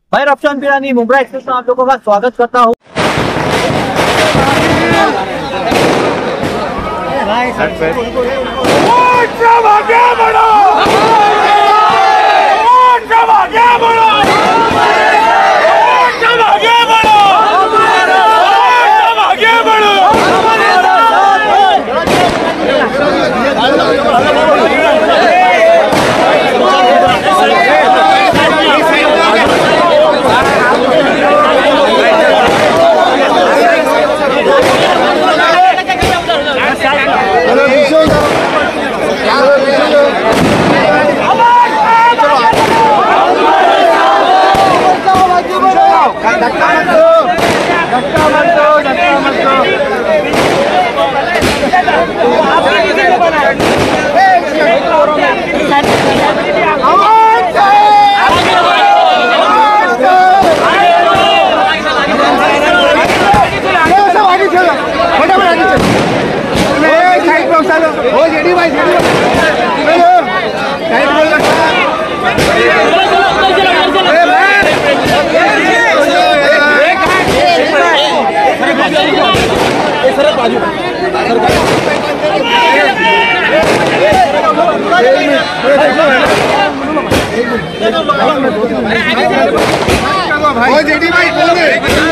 मैं रफशान Pirani Mumbra express में आप लोगों का स्वागत करता हूँ। जेडी भाई बोल दे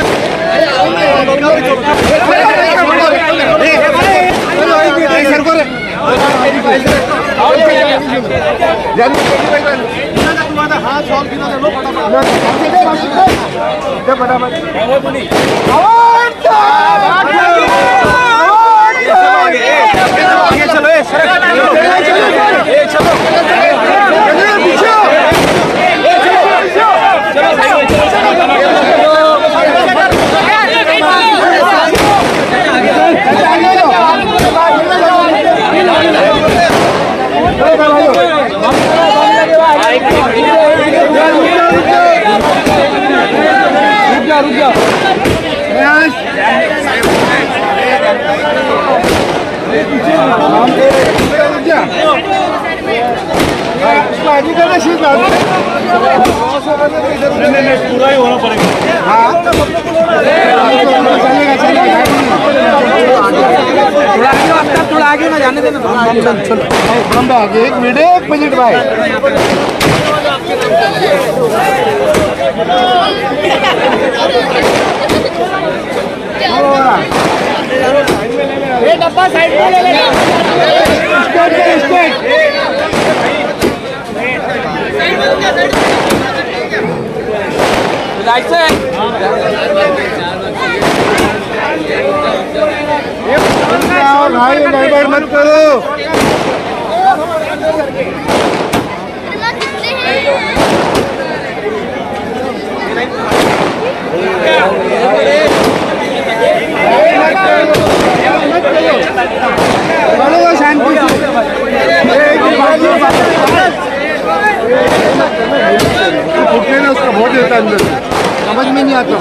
सर को हाँ सॉल्व किया लो पूरा ही होना पड़ेगा। हाँ थोड़ा आगे ना जाने देना। चलो आगे 1 मिनट 1 मिनट भाई। ये डब्बा साइड में ले लेना। लाइट से भाई गड़बड़ मत करो। फुटने में उसका वोट देता अंदर समझ में नहीं आता।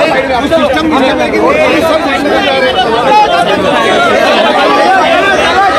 सिस्टम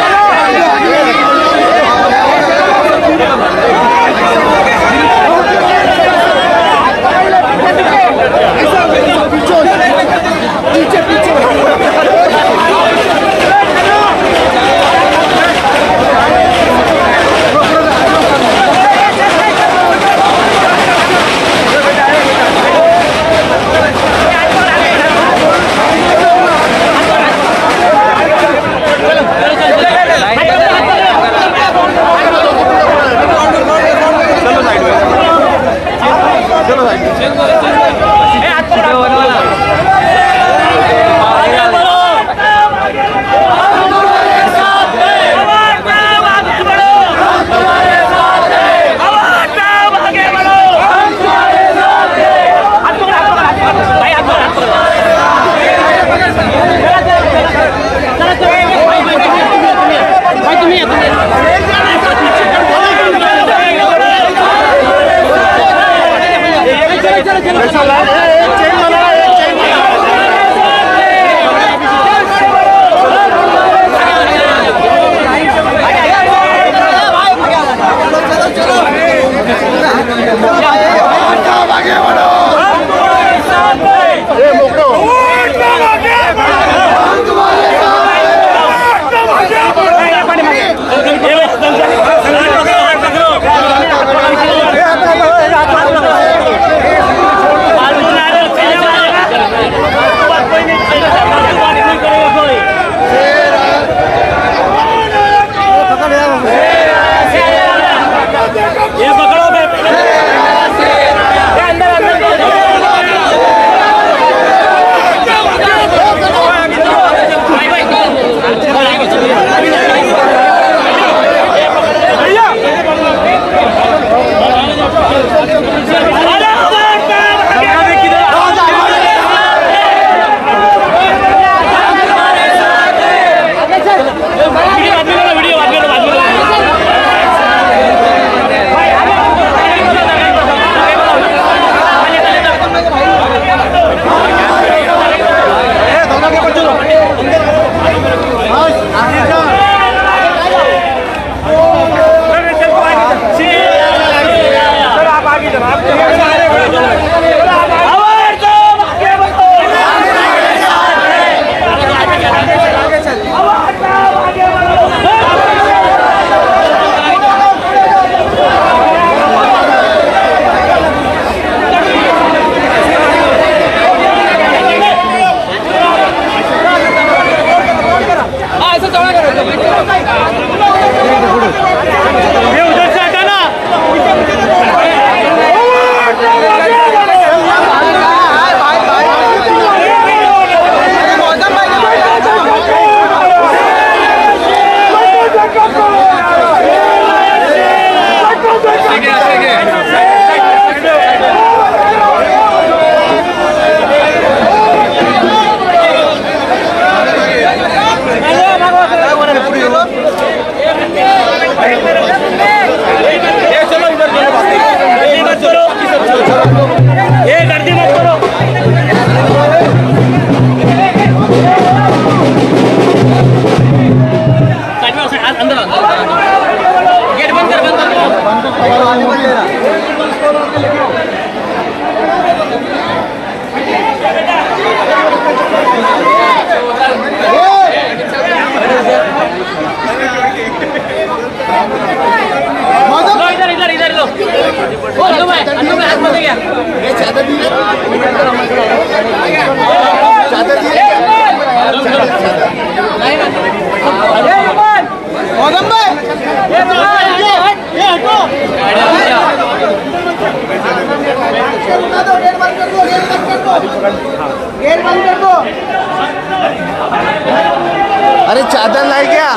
अरे चादर लाई क्या?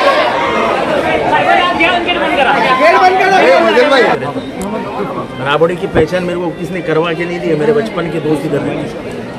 राबड़ी की पहचान मेरे को किसने करवा के नहीं दी है, मेरे बचपन के दोस्त इधर नहीं।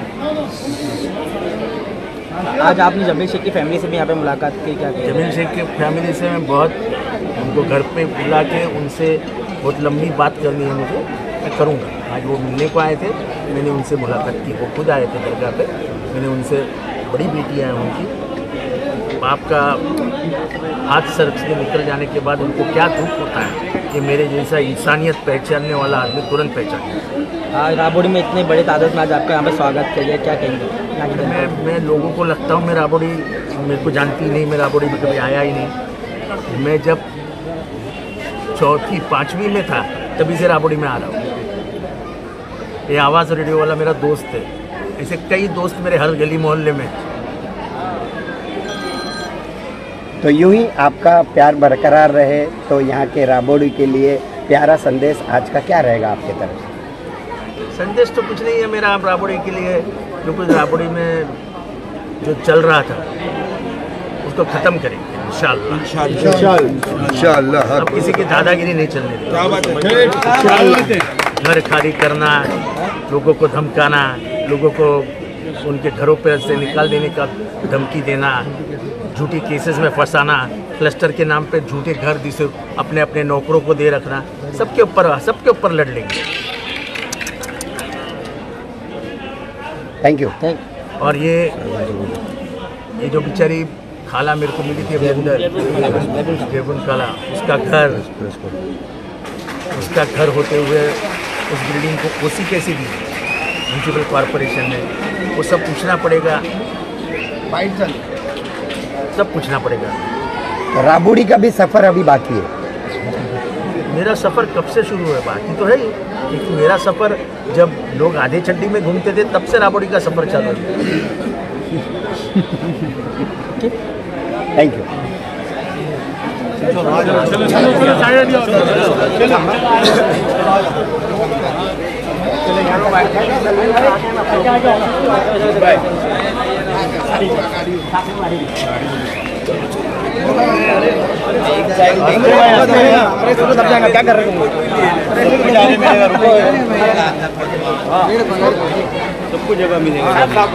आज आपने जमील शेख की फैमिली से भी यहाँ पे मुलाकात की, क्या कहें? जमील शेख की फैमिली से मैं बहुत उनको घर पे बुला के उनसे बहुत लंबी बात करनी है मुझे, मैं करूँगा। आज वो मिलने को आए थे, मैंने उनसे मुलाकात की, वो खुद आए थे दरगाह पे। मैंने उनसे, बड़ी बेटियाँ हैं उनकी, बाप का हाथ सर से निकल जाने के बाद उनको क्या दुख होता है कि मेरे जैसा इंसानियत पहचानने वाला आदमी तुरंत पहचान। आज राबड़ी में इतने बड़े तादाद में आज आपका यहाँ पे स्वागत किया गया, क्या कहेंगे? मैं लोगों को लगता हूँ मैं राबड़ी मेरे को जानती नहीं, मैं राबड़ी में कभी आया ही नहीं। मैं जब चौथी पाँचवीं में था तभी से राबड़ी में आ रहा हूँ। ये आवाज़ रेडियो वाला मेरा दोस्त है, ऐसे कई दोस्त मेरे हर गली मोहल्ले में। तो यूं ही आपका प्यार बरकरार रहे, तो यहाँ के राबड़ी के लिए प्यारा संदेश आज का क्या रहेगा आपके तरफ से? संदेश तो कुछ नहीं है मेरा राबड़ी के लिए, जो कुछ राबड़ी में जो चल रहा था उसको ख़त्म करेंगे इंशाअल्लाह। अब किसी की दादागिरी नहीं चलने देंगे। घर खाली करना, लोगों को धमकाना, लोगों को उनके घरों पर से निकाल देने का धमकी देना, झूठी केसेस में फंसाना, क्लस्टर के नाम पे झूठे घर जिसे अपने अपने नौकरों को दे रखना, सबके ऊपर लड़ लेंगे। Thank you. और ये जो बेचारी खाला मेरे को मिली थी अभी अंदर, बेगुन खाला, उसका घर होते हुए उस बिल्डिंग को ओसी कैसे दी म्यूनसिपल कॉरपोरेशन ने, वो सब पूछना पड़ेगा, सब पूछना पड़ेगा। राबड़ी का भी सफ़र अभी बाकी है। मेरा सफ़र कब से शुरू है, बाकी तो है ही, लेकिन मेरा सफ़र जब लोग आधे चड्डी में घूमते थे तब से राबड़ी का सफ़र चालू है। Thank you. क्या कर रहे हो? सबको जगह मिलेगा।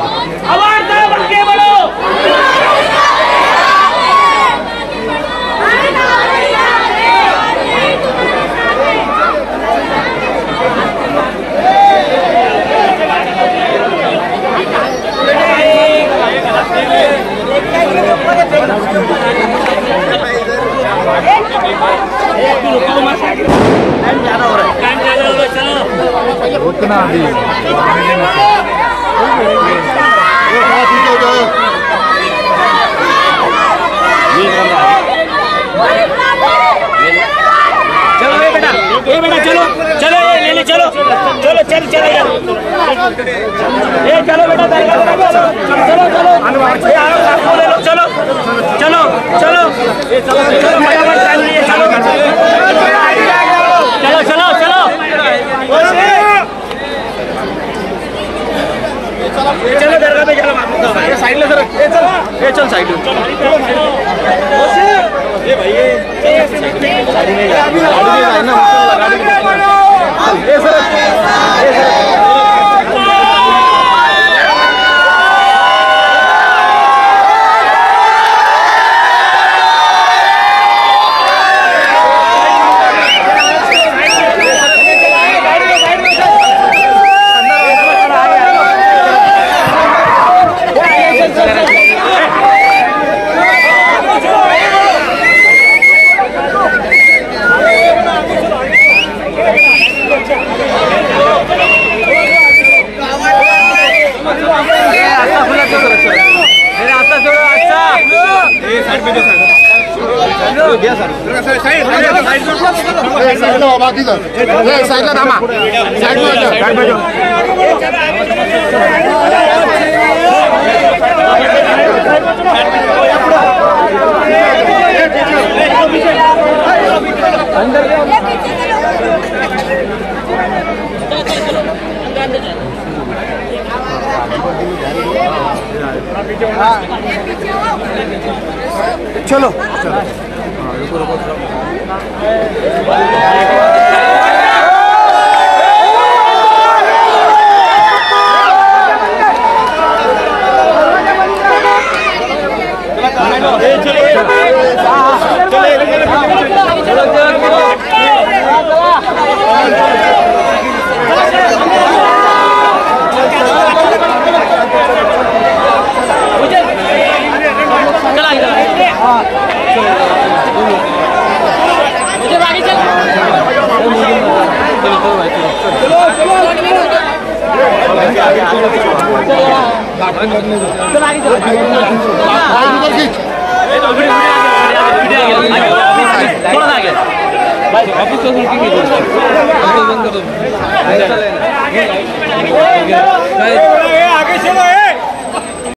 रुकना अभी बेटा चलो चलो ये ले चलो चलो चल चलो ये चलो बेटा चलो चलो ले लो चलो चलो चलो चलो चलो चलो चलो दरगाह पे चलो ये साइड ले सर ये चल साइड ये भाई ये गाड़ी में ना ये सर बाकी साइड थामा साइड में चलो आगे चलो